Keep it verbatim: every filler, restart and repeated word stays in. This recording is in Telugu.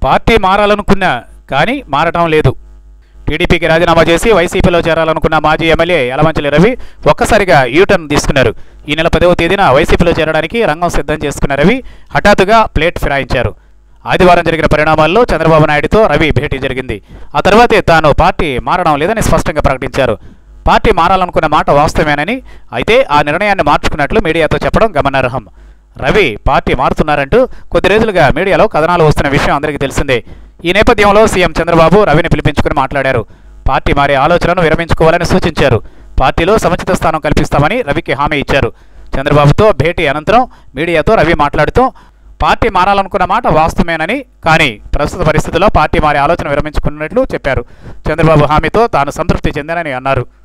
పార్టీ మారాలనుకున్నా కానీ మారటం లేదు. టీడీపీకి రాజీనామా చేసి వైసీపీలో చేరాలనుకున్న మాజీ ఎమ్మెల్యే యలమంచిలి రవి ఒక్కసారిగా యూటర్న్ తీసుకున్నారు. ఈ నెల పదవ తేదీన వైసీపీలో చేరడానికి రంగం సిద్ధం చేసుకున్న రవి హఠాత్తుగా ప్లేట్ ఫిరాయించారు. ఆదివారం జరిగిన పరిణామాల్లో చంద్రబాబు నాయుడుతో రవి భేటీ జరిగింది. ఆ తర్వాతే తాను పార్టీ మారడం లేదని స్పష్టంగా ప్రకటించారు. పార్టీ మారాలనుకున్న మాట వాస్తవేనని, అయితే ఆ నిర్ణయాన్ని మార్చుకున్నట్లు మీడియాతో చెప్పడం గమనార్హం. రవి పార్టీ మారుతున్నారంటూ కొద్ది రోజులుగా మీడియాలో కథనాలు వస్తున్న విషయం అందరికీ తెలిసిందే. ఈ నేపథ్యంలో సీఎం చంద్రబాబు రవిని పిలిపించుకుని మాట్లాడారు. పార్టీ మారే ఆలోచనను విరమించుకోవాలని సూచించారు. పార్టీలో సముచిత స్థానం కల్పిస్తామని రవికి హామీ ఇచ్చారు. చంద్రబాబుతో భేటీ అనంతరం మీడియాతో రవి మాట్లాడుతూ పార్టీ మారాలనుకున్న మాట వాస్తవేనని, కానీ ప్రస్తుత పరిస్థితుల్లో పార్టీ మారే ఆలోచన విరమించుకున్నట్లు చెప్పారు. చంద్రబాబు హామీతో తాను సంతృప్తి చెందానని అన్నారు.